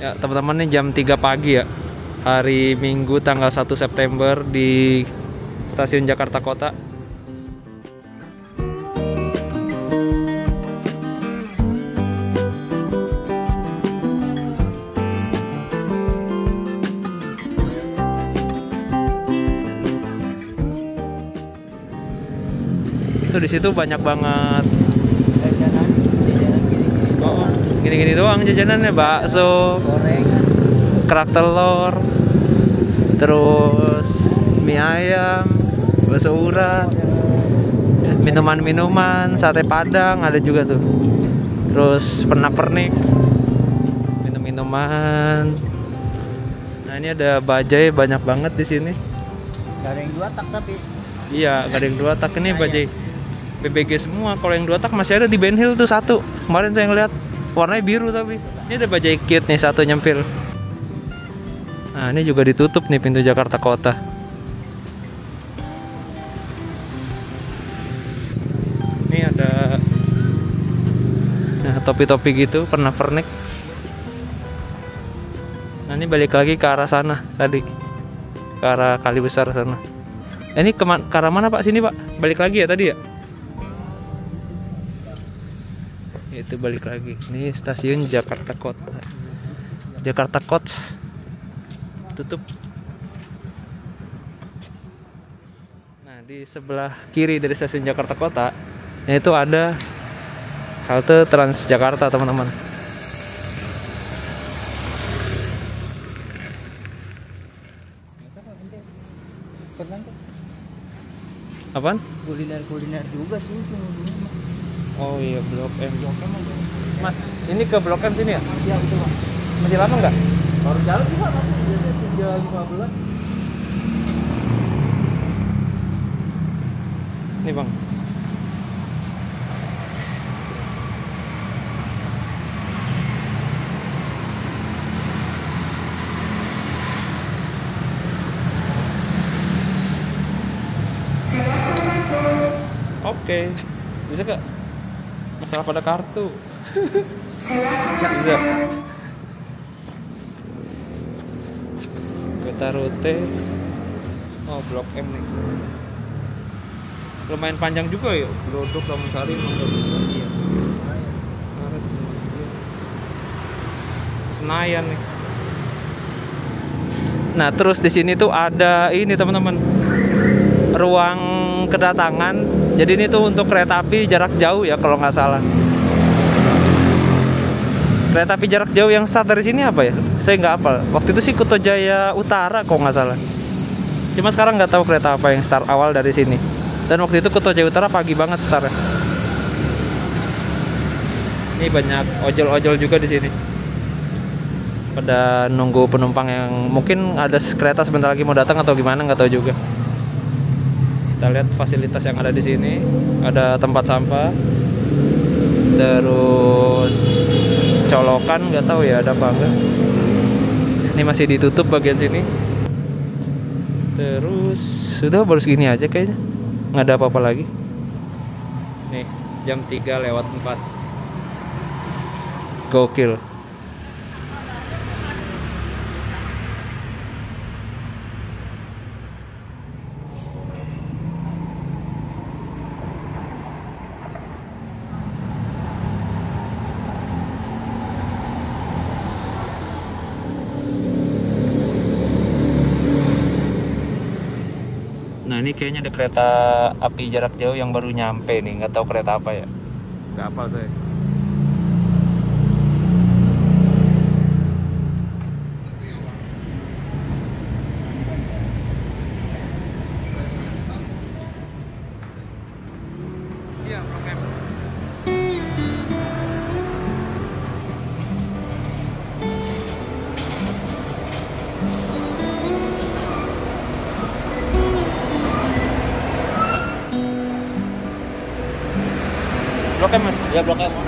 Ya, teman-teman, ini jam 3 pagi ya. Hari Minggu tanggal 1 September di stasiun Jakarta Kota. Itu di situ banyak banget Jajanan gini. oh, gini-gini doang jajanannya, bakso, Goreng. kerak telur, terus mie ayam, bakso urat, minuman-minuman, sate padang ada juga tuh. Terus pernak-pernik, minum-minuman. Nah, ini ada bajai banyak banget di sini. Gak ada yang 2 tak tapi. Iya, gak ada yang 2 tak. Ini bajai BBG semua. Kalau yang 2 tak masih ada di Ben Hill tuh satu. Kemarin saya ngeliat warnanya biru tapi. Ini ada bajai cute nih satu nyempil. Nah, ini juga ditutup nih pintu Jakarta Kota. Ini ada topi-topi gitu, pernak-pernik. Nah, ini balik lagi ke arah sana tadi. Ke arah Kali Besar sana. Ini ke arah mana Pak? Sini Pak. Balik lagi ya tadi ya? Itu balik lagi. Ini stasiun Jakarta Kota. Jakarta Kots. Tutup. Nah, di sebelah kiri dari stasiun Jakarta Kota itu ada halte Transjakarta, teman-teman. Apaan? Kuliner juga sih itu. Oh iya, Blok M. Mas, ini ke Blok M sini ya? Iya betul Pak. Masih lama nggak? Baru jalan juga Pak. 3.15. Nih Bang. Oke. Bisa gak? Masalah pada kartu. Bisa. Peta rute. Oh, Blok M nih. Lumayan panjang juga ya. Glodok, Taman-Sari, Mangga Besar. Iya. Senayan nih. Nah, terus di sini tuh ada ini, teman-teman. Ruang kedatangan. Jadi ini tuh untuk kereta api jarak jauh ya kalau nggak salah. Kereta api jarak jauh yang start dari sini apa ya? Saya nggak hafal. Waktu itu sih Kuto Jaya Utara kalau nggak salah. Cuma sekarang nggak tahu kereta apa yang start awal dari sini. Dan waktu itu Kuto Jaya Utara pagi banget startnya. Ini banyak ojol-ojol juga di sini. Pada nunggu penumpang yang mungkin ada kereta sebentar lagi mau datang atau gimana, nggak tahu juga. Kita lihat fasilitas yang ada di sini. Ada tempat sampah, terus colokan, nggak tahu ya ada apa enggak. Ini masih ditutup bagian sini. Terus sudah baru segini aja kayaknya, nggak ada apa-apa lagi. Nih jam 3:04. Gokil. Nah, ini kayaknya ada kereta api jarak jauh yang baru nyampe nih. Nggak tahu kereta apa ya. Nggak hafal saya. Iya, Blok M. Blok M, Mas? Ya Blok M.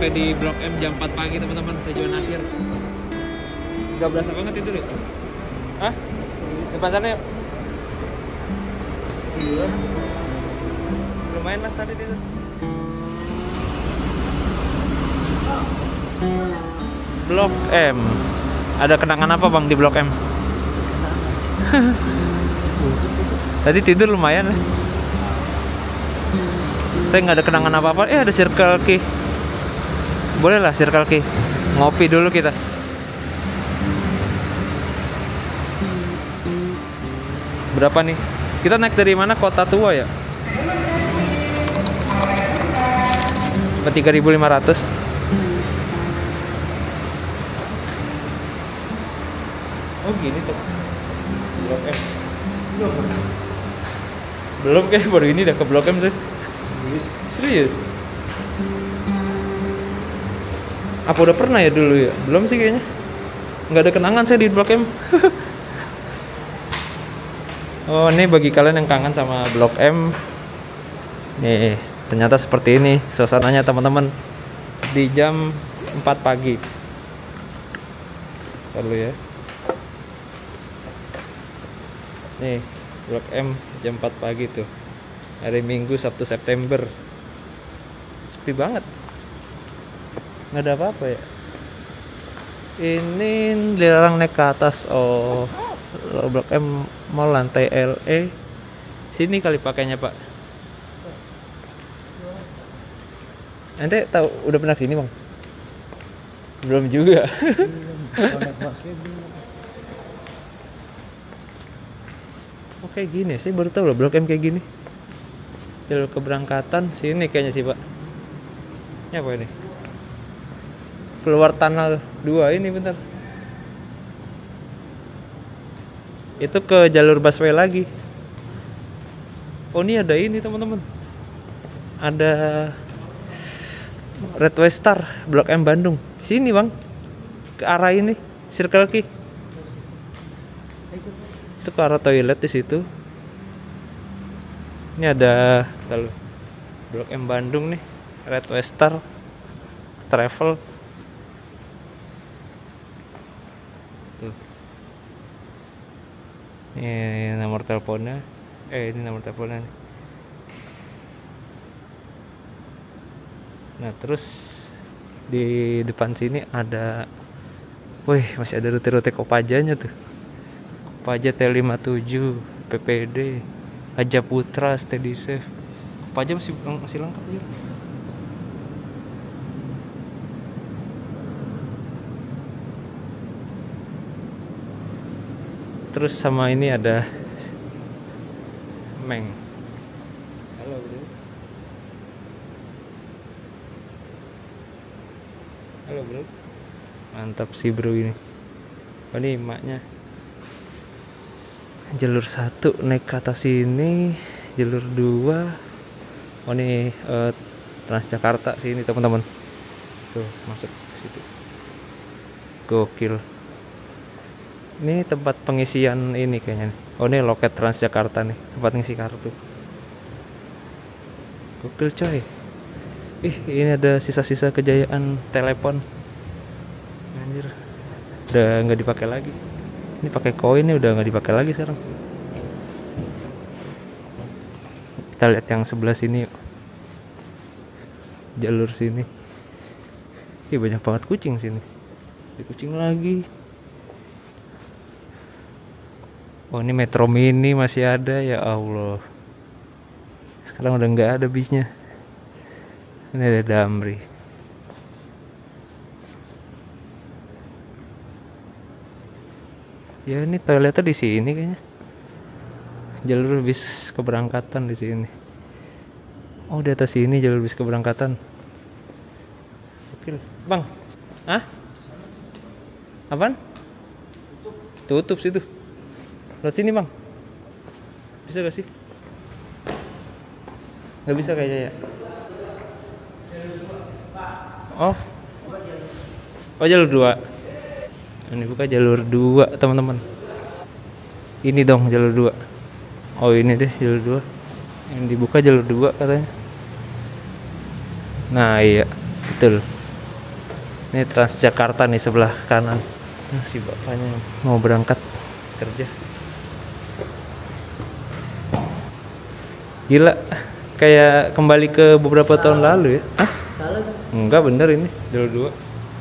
sampai di Blok M jam 4 pagi teman-teman, tujuan akhir. Gak berasa banget tidur ya? Hah? Depan sana yuk. Iya. Lumayan lah tadi tidur. Blok M. Ada kenangan apa bang di Blok M? Tadi tidur lumayan lah. Saya nggak ada kenangan apa-apa. Ada Circle K. Boleh lah Circle K. Ngopi dulu kita. Berapa nih? Kita naik dari mana? Kota Tua ya? 3.500. Oh gini tuh. Blok M. Belum kayak baru ini udah ke Blok M tuh. Serius? Apa udah pernah ya dulu ya? Belum sih kayaknya. Nggak ada kenangan saya di Blok M. Oh ini bagi kalian yang kangen sama Blok M. Nih ternyata seperti ini suasananya teman-teman di jam 4 pagi. Lalu ya. Nih Blok M jam 4 pagi tuh. Hari Minggu 1 September. Sepi banget. Nggak ada apa-apa ya. Ini dilarang naik ke atas. Oh Blok M mau lantai LE. Sini kali pakainya pak. Ente tahu udah pernah sini bang? Belum juga. Oh kayak gini sih, baru tahu loh Blok M kayak gini. Jalur keberangkatan sini kayaknya sih pak. Ini apa ini? Keluar tunnel 2 ini bentar. Itu ke jalur busway lagi. Oh ini ada ini teman-teman. Ada Redway Star Blok M Bandung. Sini bang. Ke arah ini Circle K. Itu ke arah toilet di situ. Ini ada Blok M Bandung nih. Redway Star Travel. Tuh. Ini nomor teleponnya. Ini nomor teleponnya nih. Nah terus di depan sini ada, wih masih ada rute-rute Kopajanya tuh. Kopaja T57, PPD, Aja Putra, Steady Safe. Kopaja masih lengkap ya. Terus sama ini ada Meng. Halo bro. Halo bro. Mantap sih bro ini. Oh ini emaknya. Jalur 1 naik ke atas ini, jalur 2. Oh ini Transjakarta sini teman-teman. Tuh masuk ke situ. Gokil. Ini tempat pengisian ini kayaknya. Oh ini loket Transjakarta nih, tempat ngisi kartu. Gokil coy. Ini ada sisa-sisa kejayaan telepon. Anjir. Udah nggak dipakai lagi. Ini pakai koin nih, udah nggak dipakai lagi sekarang. Kita lihat yang sebelah sini yuk. Jalur sini. Banyak banget kucing sini. Ada kucing lagi. Oh ini Metro Mini masih ada, ya Allah. Sekarang udah nggak ada bisnya. Ini ada Damri. Ya ini toiletnya di sini kayaknya. Jalur bis keberangkatan di sini. Oh di atas sini jalur bis keberangkatan. Oke, bang. Hah? Apaan? Tutup situ. Lewat sini bang. Bisa gak sih? Gak bisa kayaknya ya. Oh jalur 2. Ini buka jalur 2 teman-teman. Ini dong jalur 2. Oh ini deh jalur 2. Yang dibuka jalur 2 katanya. Nah iya betul. Ini Transjakarta nih sebelah kanan. Nah, si bapaknya mau berangkat kerja. Gila, kayak kembali ke beberapa tahun lalu ya. Hah? Salah. Enggak, bener ini dua.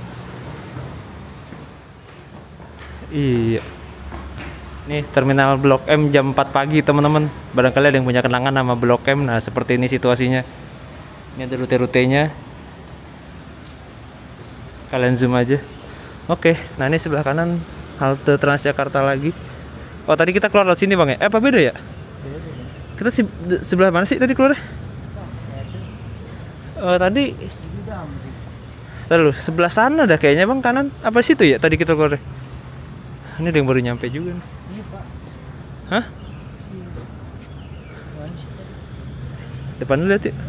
Iya. Nih terminal Blok M jam 4 pagi teman-teman. Barangkali ada yang punya kenangan sama Blok M. Nah seperti ini situasinya. Ini ada rute-rutenya. Kalian zoom aja. Oke, nah ini sebelah kanan halte Transjakarta lagi. Oh tadi kita keluar lewat sini bang ya? Apa beda ya? Kita sebelah mana sih tadi keluarnya? Oh tadi sebelah sana dah kayaknya bang, kanan apa situ ya tadi kita keluar. Ini ada yang baru nyampe juga nih. Hah? Depan dulu lihat ya.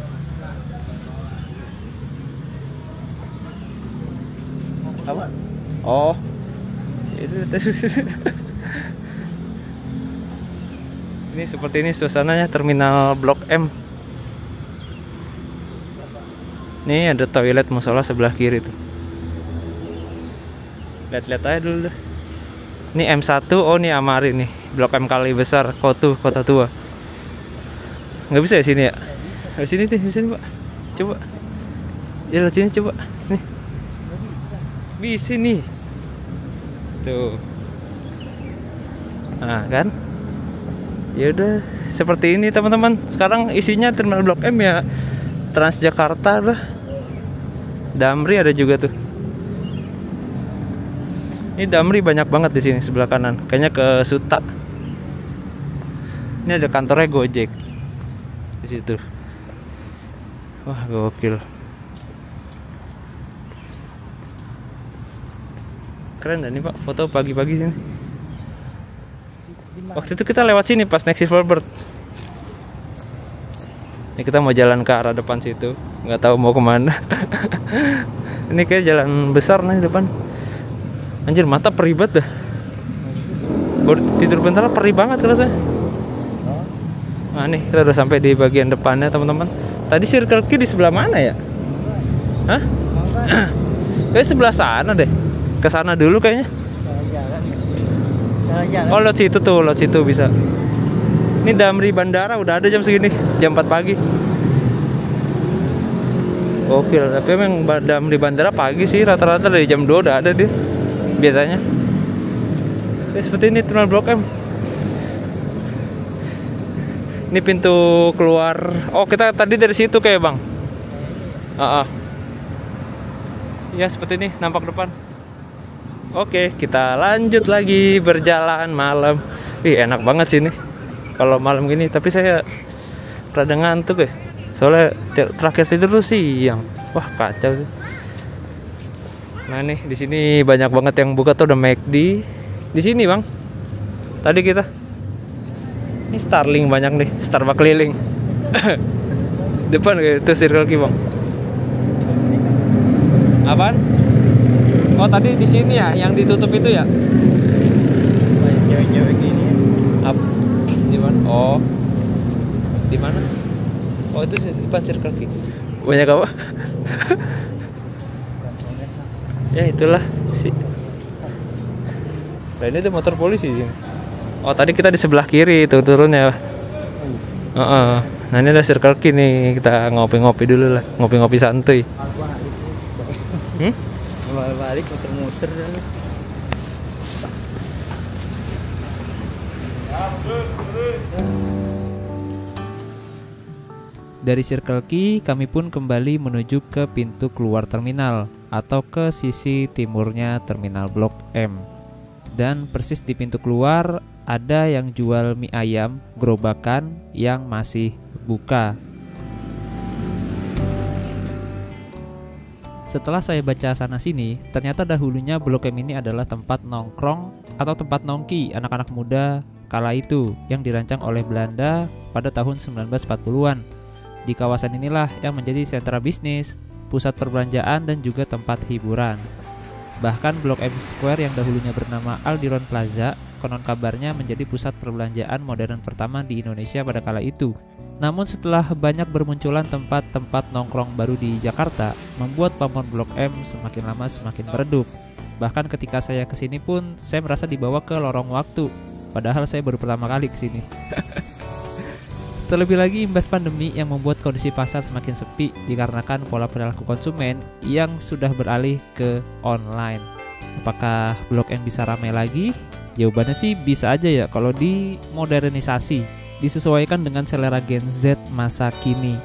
Apa? Oh. Ini seperti ini suasananya terminal Blok M. Nih ada toilet musola sebelah kiri tuh. Lihat-lihat aja dulu deh. Ini M1, oh ini Amari nih. Blok M kali besar, Kota Tua. Nggak bisa ya sini ya? Di sini tuh, di sini Pak. Coba. Ya lewat sini coba. Nih. Bisa nih. Tuh. Nah, kan? Ya udah, seperti ini teman-teman. Sekarang isinya terminal Blok M ya. Transjakarta lah. Damri ada juga tuh. Ini Damri banyak banget di sini sebelah kanan. Kayaknya ke Suta. Ini ada kantornya Gojek di situ. Wah, gokil. Keren dah nih Pak, foto pagi-pagi sini. Waktu itu kita lewat sini pas naik Silverbird. Ini kita mau jalan ke arah depan situ. Nggak tahu mau kemana. Ini kayak jalan besar nih depan. Anjir, mata perih banget dah. Baru tidur bentar perih banget rasanya. Nah nih kita udah sampai di bagian depannya teman-teman. Tadi Circle K di sebelah mana ya? Hah? Kayaknya sebelah sana deh. Ke sana dulu kayaknya. Oh lewat situ tuh, lewat situ bisa. Ini Damri Bandara udah ada jam segini, jam 4 pagi. Oke, tapi emang Damri Bandara pagi sih, rata-rata dari jam 2 udah ada dia. Biasanya. Ya, seperti ini terminal Blok M. Ini pintu keluar. Oh, kita tadi dari situ kayak bang. Ya seperti ini nampak depan. Oke, kita lanjut lagi berjalan malam. Ih, enak banget sih ini kalau malam gini. Tapi saya rada ngantuk ya. Soalnya terakhir tidur tuh siang. Wah, kacau sih. Nah nih di sini banyak banget yang buka tuh, ada McD. Di sini bang. Tadi kita. Ini Starling banyak nih, Starbucks keliling. Depan kayak itu Circle K bang. Apaan? Oh tadi di sini ya, yang ditutup itu ya? Banyak cewek-cewek gini. Apa? Di mana? Oh, di mana? Oh itu depan Circle K. Banyak apa? Ya itulah sih. Nah ini ada motor polisi sini. Oh tadi kita di sebelah kiri itu turunnya. Nah ini ada Circle K nih, kita ngopi-ngopi dulu lah, ngopi-ngopi santuy. Balik muter-muter. Dari Circle K kami pun kembali menuju ke pintu keluar terminal atau ke sisi timurnya terminal Blok M. Dan persis di pintu keluar ada yang jual mie ayam gerobakan yang masih buka. Setelah saya baca sana sini, ternyata dahulunya Blok M ini adalah tempat nongkrong atau tempat nongki anak-anak muda kala itu yang dirancang oleh Belanda pada tahun 1940-an. Di kawasan inilah yang menjadi sentra bisnis, pusat perbelanjaan dan juga tempat hiburan. Bahkan Blok M Square yang dahulunya bernama Aldiron Plaza konon kabarnya menjadi pusat perbelanjaan modern pertama di Indonesia pada kala itu. Namun setelah banyak bermunculan tempat-tempat nongkrong baru di Jakarta, membuat pamor Blok M semakin lama semakin meredup. Bahkan ketika saya kesini pun, saya merasa dibawa ke lorong waktu, padahal saya baru pertama kali kesini. Terlebih lagi imbas pandemi yang membuat kondisi pasar semakin sepi dikarenakan pola perilaku konsumen yang sudah beralih ke online. Apakah Blok M bisa ramai lagi? Jawabannya sih bisa aja ya kalau dimodernisasi, disesuaikan dengan selera Gen Z masa kini.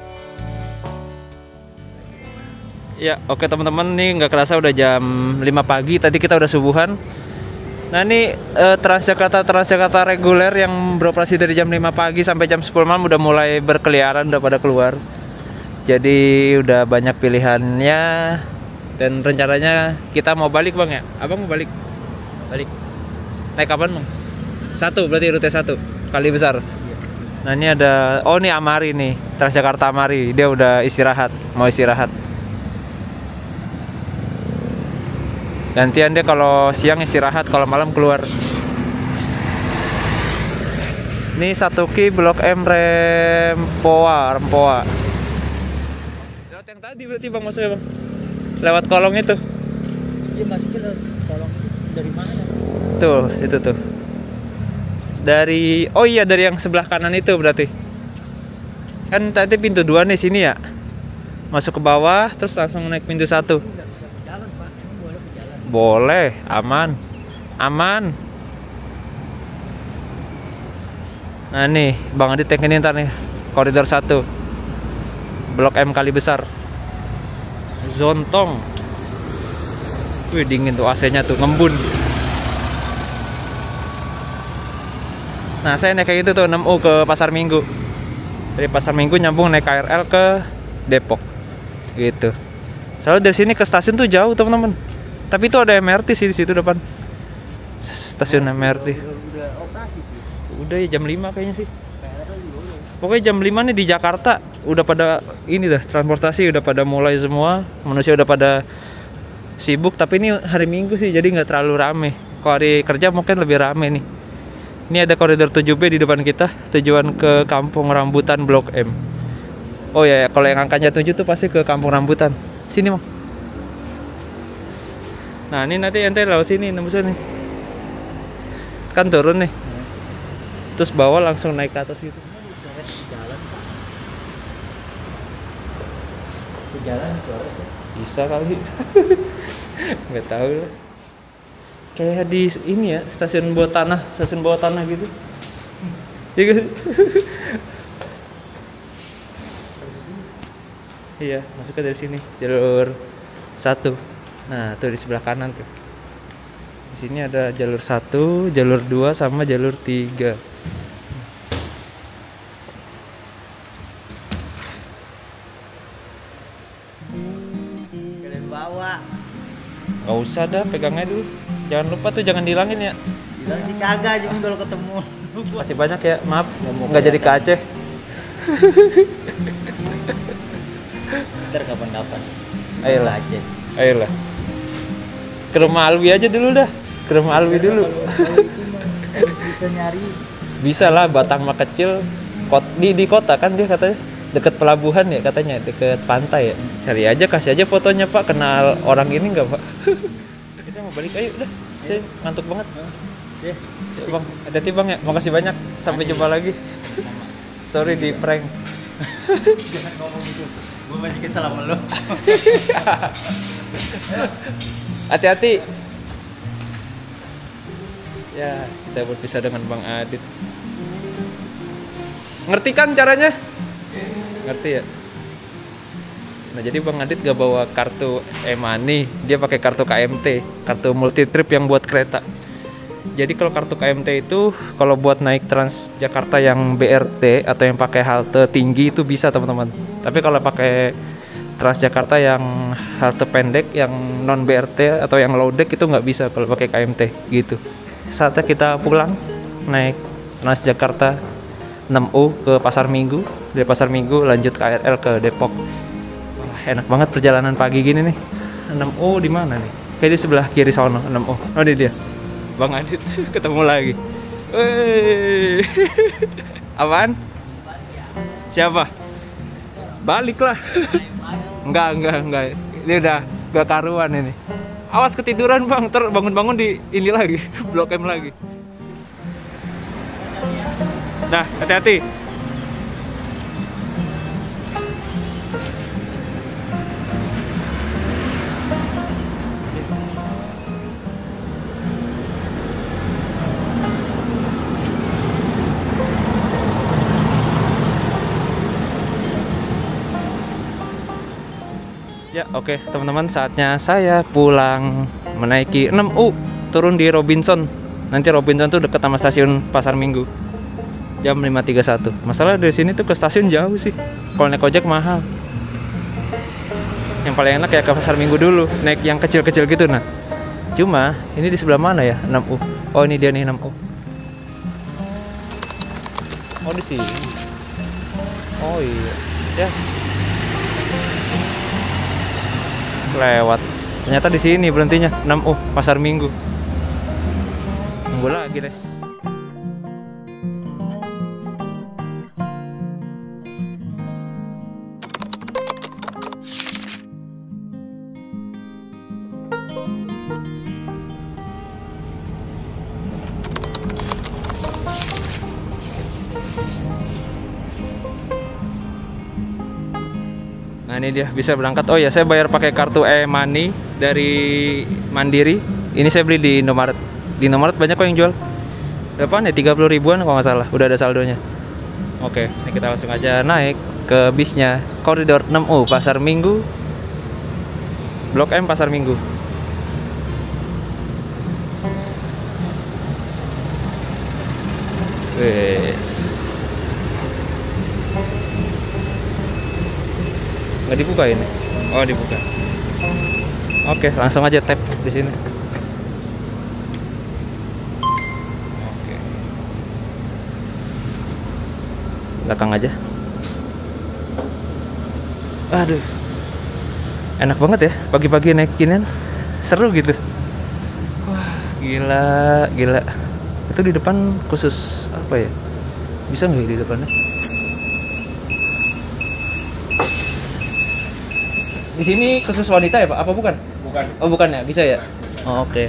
Ya, oke teman-teman, nih nggak kerasa udah jam 5 pagi. Tadi kita udah subuhan. Nah ini Transjakarta reguler yang beroperasi dari jam 5 pagi sampai jam 10 malam udah mulai berkeliaran, udah pada keluar. Jadi udah banyak pilihannya. Dan rencananya kita mau balik bang ya? Abang mau balik? Balik. Naik kapan bang? 1, berarti rute 1 Kali Besar. Nah ini ada, oh ini Amari nih, Transjakarta Amari. Dia udah istirahat, mau istirahat. Gantian dia kalau siang istirahat, kalau malam keluar. Ini 1Ki Blok M Rempoa. Lewat yang tadi berarti bang maksudnya bang? Lewat kolong itu. Dia masuknya lewat kolong itu dari mana? Tuh, itu tuh. Dari, oh iya dari yang sebelah kanan itu berarti. Kan tadi pintu 2 nih sini ya. Masuk ke bawah terus langsung naik pintu 1. Nggak bisa berjalan Pak, emang boleh berjalan? Boleh, aman. Nah nih, Bang Adit yang ini ntar nih, koridor 1 Blok M Kali Besar. Zontong. Wih dingin tuh AC-nya tuh, ngembun. Nah saya naik kayak gitu tuh 6U ke Pasar Minggu. Dari Pasar Minggu nyambung naik KRL ke Depok gitu. Soalnya dari sini ke stasiun tuh jauh teman-teman. Tapi itu ada MRT sih di situ depan. Stasiun MRT. Udah operasi tuh. Udah ya jam 5 kayaknya sih. Pokoknya jam 5 nih di Jakarta udah pada ini dah, transportasi udah pada mulai semua. Manusia udah pada sibuk, tapi ini hari Minggu sih jadi nggak terlalu rame. Kalau hari kerja mungkin lebih rame nih. Ini ada koridor 7B di depan kita, tujuan ke Kampung Rambutan Blok M. Oh ya, kalau yang angkanya 7 tuh pasti ke Kampung Rambutan. Sini, Bang. Nah, ini nanti ente lewat sini, nembusnya nih. Kan turun nih. Terus bawah langsung naik ke atas gitu. Jalan Pak. Ke jalan keluar. Bisa kali. Nggak tahu lah. Kayak di ini ya, stasiun bawah tanah gitu. Iya gitu. Iya, masuknya dari sini, jalur 1. Nah, tuh di sebelah kanan tuh. Di sini ada jalur 1, jalur 2 sama jalur 3. Kalian bawa. Gak usah dah, pegangnya dulu. Jangan lupa tuh, jangan dihilangin ya. Bilang sih kagak, cuma kalau ketemu. Masih banyak ya, maaf. Nggak jadi ke Aceh. Ntar kapan-kapan. Ayolah. aja. Ayolah. Ke rumah Alwi aja dulu dah. Ke rumah Alwi dulu. Kalau itu mah bisa nyari. Bisa lah, Batang mah kecil. Di kota kan dia katanya. Deket pelabuhan ya katanya, deket pantai ya. Cari aja, kasih aja fotonya Pak. Kenal orang ini nggak Pak? Kita mau balik, ayo udah. Saya ngantuk banget. Ya, Bang, hati-hati Bang ya. Makasih banyak. Sampai jumpa lagi. Sorry di prank. jangan ngomong gitu. Gue masih kesel sama lo. Hati-hati. Ya, kita berpisah dengan Bang Adit. Ngerti kan caranya? Ngerti ya? Nah, jadi Bang Adit gak bawa kartu e-money, dia pakai kartu KMT, kartu multi trip yang buat kereta. Jadi kalau kartu KMT itu kalau buat naik Transjakarta yang BRT atau yang pakai halte tinggi itu bisa teman-teman. Tapi kalau pakai Transjakarta yang halte pendek, yang non BRT atau yang low deck itu nggak bisa kalau pakai KMT gitu. Saatnya kita pulang naik Transjakarta 6U ke Pasar Minggu, dari Pasar Minggu lanjut KRL ke Depok. Wah, enak banget perjalanan pagi gini nih. 6U di mana nih? Kayak di sebelah kiri sono 6U. Oh, ini dia. Bang Adit ketemu lagi. Wih. Apaan? Siapa? Balik lah. Enggak. Ini udah gak karuan ini. Awas ketiduran bang, bangun-bangun di ini lagi, Blok M lagi. Nah, hati-hati. Ya oke teman-teman, saatnya saya pulang menaiki 6U, turun di Robinson. Nanti Robinson tuh deket sama stasiun Pasar Minggu. Jam 5.31. Masalah dari sini tuh ke stasiun jauh sih. Kalau naik ojek mahal. Yang paling enak ya ke Pasar Minggu dulu, naik yang kecil-kecil gitu. Nah cuma ini di sebelah mana ya 6U? Oh ini dia nih 6U. Oh di sini. Oh iya ya, lewat. Ternyata di sini berhentinya 6U Pasar Minggu. Tunggu lagi deh. Nah ini dia bisa berangkat. Oh ya, saya bayar pakai kartu e-money dari Mandiri. Ini saya beli di Indomaret. Di Indomaret banyak kok yang jual. Berapaan ya? 30 ribuan kalau nggak salah. Udah ada saldonya. Oke, ini kita langsung aja naik ke bisnya. Koridor 6U Pasar Minggu, Blok M Pasar Minggu. Wes. Nggak dibuka ini. Oh dibuka. Oke, langsung aja tap di sini. Oke. Belakang aja. Aduh, enak banget ya pagi-pagi naik ginian, seru gitu. Wah gila. Itu di depan khusus apa ya? Bisa nggak di depannya? Di sini khusus wanita ya Pak? Apa bukan? Bukan. Oh bukan ya, bisa ya? Oh, oke.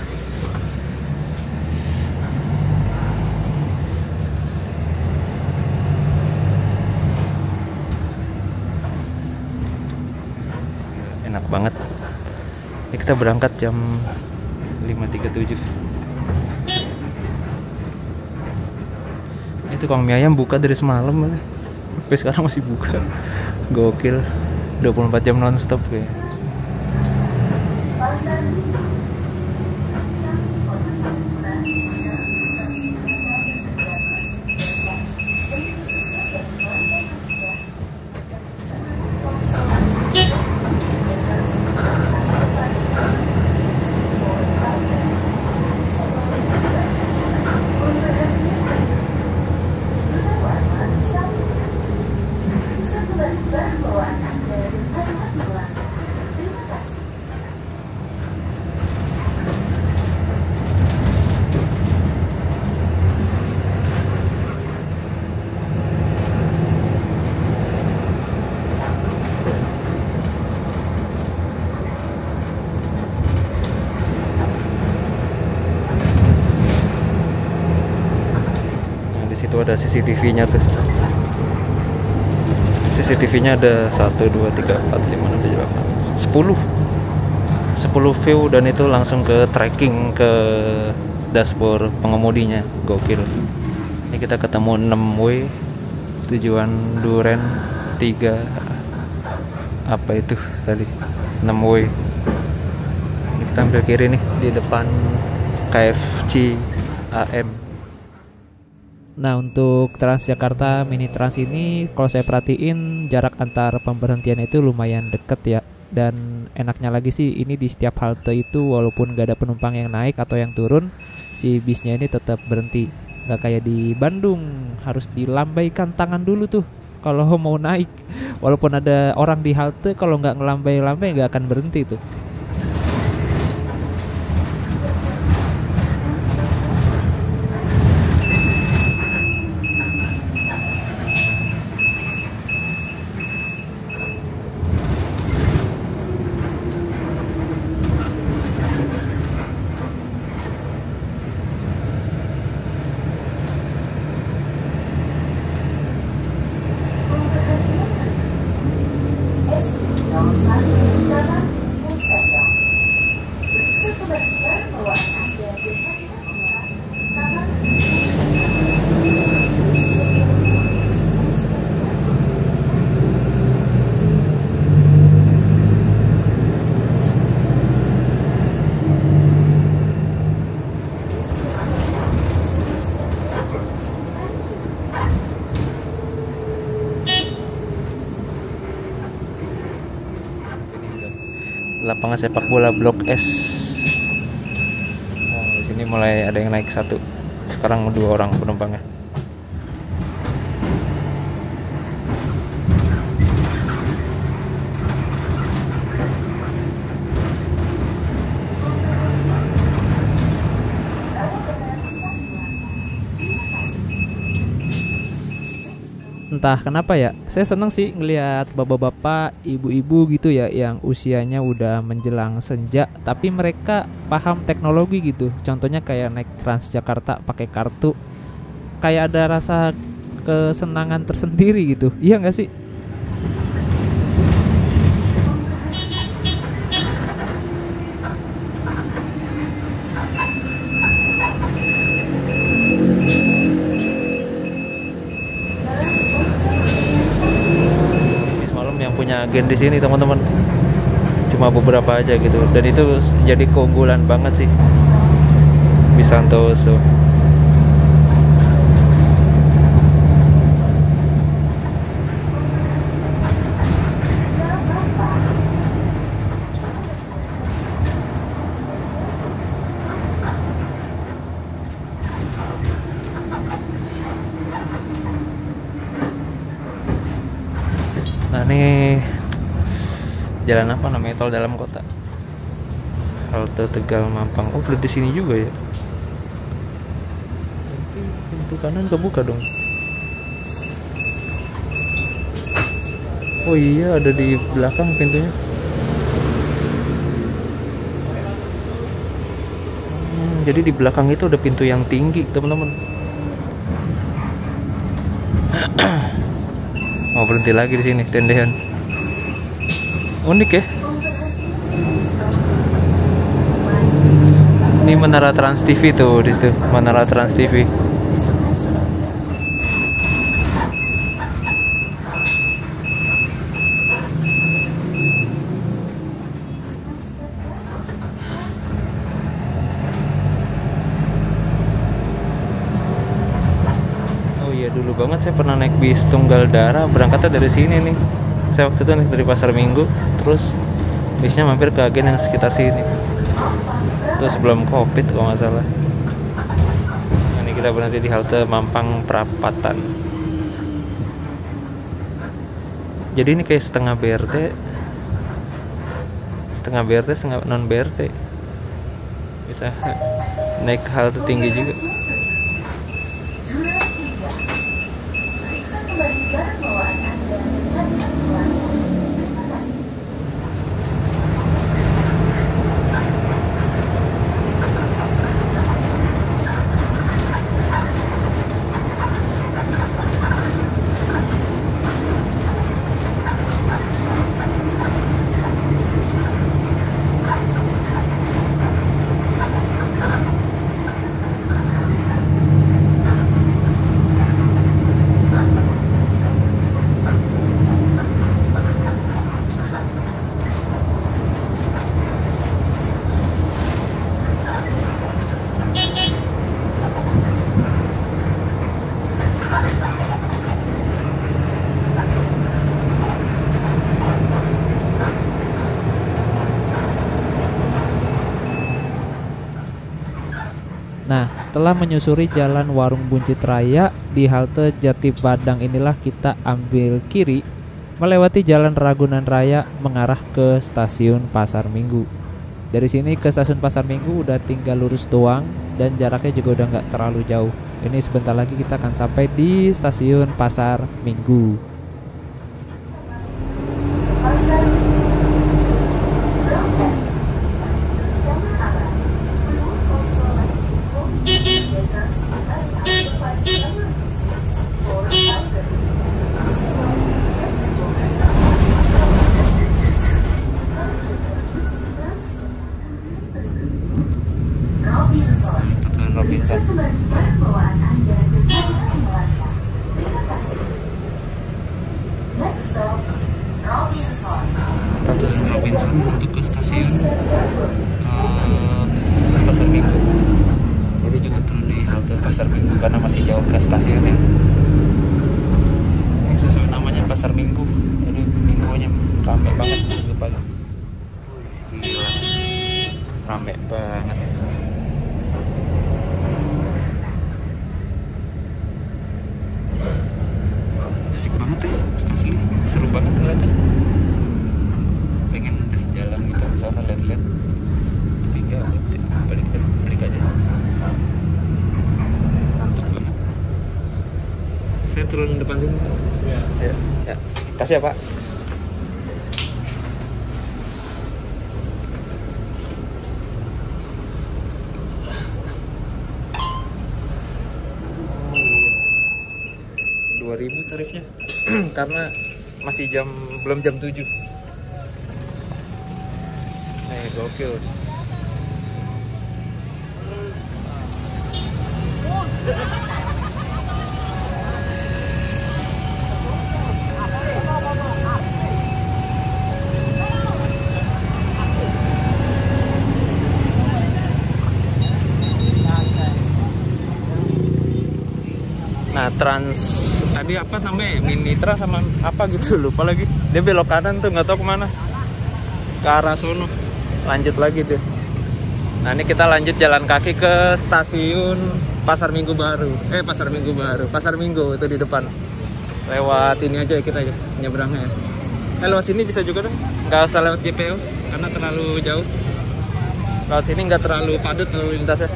Enak banget. Ini kita berangkat jam 5.37. Ini tukang mie ayam buka dari semalam, sampai sekarang masih buka. Gokil. 24 jam non-stop kayak. Itu ada CCTV-nya tuh. CCTV-nya ada 1, 2, 3, 4, 5, 6, 7, 8, 10 view, dan itu langsung ke tracking ke dashboard pengemudinya. Gokil. Ini kita ketemu 6W tujuan Duren 3 apa itu tadi 6W. Ini kita ambil kiri nih di depan KFC AM. Nah, untuk Transjakarta Mini Trans ini kalau saya perhatiin jarak antar pemberhentian itu lumayan deket ya. Dan enaknya lagi sih ini di setiap halte itu walaupun gak ada penumpang yang naik atau yang turun, si bisnya ini tetap berhenti. Gak kayak di Bandung harus dilambaikan tangan dulu tuh kalau mau naik. Walaupun ada orang di halte, kalau nggak ngelambai-lambai nggak akan berhenti tuh. Lapangan sepak bola Blok S. Oh, di sini mulai ada yang naik satu. Sekarang 2 orang penumpangnya. Entah kenapa ya, saya seneng sih ngelihat bapak-bapak, ibu-ibu gitu ya yang usianya udah menjelang senja tapi mereka paham teknologi gitu. Contohnya kayak naik Transjakarta pakai kartu. Kayak ada rasa kesenangan tersendiri gitu. Iya nggak sih? Punya agen di sini teman-teman, cuma beberapa aja gitu, dan itu jadi keunggulan banget sih Bisantoso. Nah ini jalan apa namanya, tol dalam kota, halte Tegal Mampang. Oh berarti sini juga ya. Tapi pintu kanan kebuka dong. Oh iya, ada di belakang pintunya. Jadi di belakang itu ada pintu yang tinggi teman-teman. Mau berhenti lagi di sini, tendean. Unik ya. Ini menara Trans TV tuh di situ, menara Trans TV. Dulu banget saya pernah naik bis tunggal dara, berangkatnya dari sini nih. Saya waktu itu naik dari Pasar Minggu, terus bisnya mampir ke agen yang sekitar sini. Itu sebelum Covid kalau nggak salah. Nah, ini kita berhenti di halte Mampang Perapatan. Jadi ini kayak setengah BRT, setengah non BRT. Bisa naik halte tinggi juga. Nah, setelah menyusuri jalan Warung Buncit Raya, di halte Jati Padang inilah kita ambil kiri melewati jalan Ragunan Raya mengarah ke stasiun Pasar Minggu. Dari sini ke stasiun Pasar Minggu udah tinggal lurus doang dan jaraknya juga udah nggak terlalu jauh. Ini sebentar lagi kita akan sampai di stasiun Pasar Minggu. Robinson. Status Robinson untuk ke stasiun Pasar Minggu. Jadi jangan turun di halte Pasar Minggu karena masih jauh ke stasiunnya. Ini sesuai namanya Pasar Minggu. Jadi minggunya rame banget minggu pagi. Gila, rame banget. Asik banget ya, asli seru banget ngeliatnya. Pengen jalan gitu ke sana lihat-lihat. Tiga balik aja. Mantap banget. Saya turun depan sini. Ya. Kasih ya Pak. Rp2.000 tarifnya karena masih belum jam 7. Gokil. Nah, tadi apa namanya, Minitra sama apa gitu, lupa lagi. Dia belok kanan tuh, nggak tahu kemana, ke arah sono. Lanjut lagi tuh. Nah, ini kita lanjut jalan kaki ke stasiun Pasar Minggu Baru. Pasar Minggu itu di depan. Lewat ini aja kita aja nyebrangnya. Lewat sini bisa juga dong, nggak usah lewat JPO karena terlalu jauh. Lewat sini nggak terlalu padat lalu lintasnya.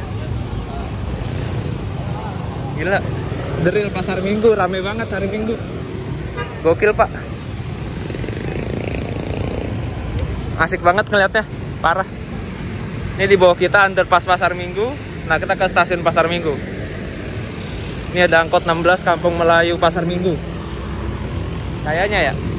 Gila. The real Pasar Minggu, rame banget hari Minggu. Gokil Pak. Asik banget ngeliatnya, parah. Ini di bawah kita underpass Pasar Minggu. Nah, kita ke stasiun Pasar Minggu. Ini ada angkot 16 Kampung Melayu Pasar Minggu. Kayaknya ya.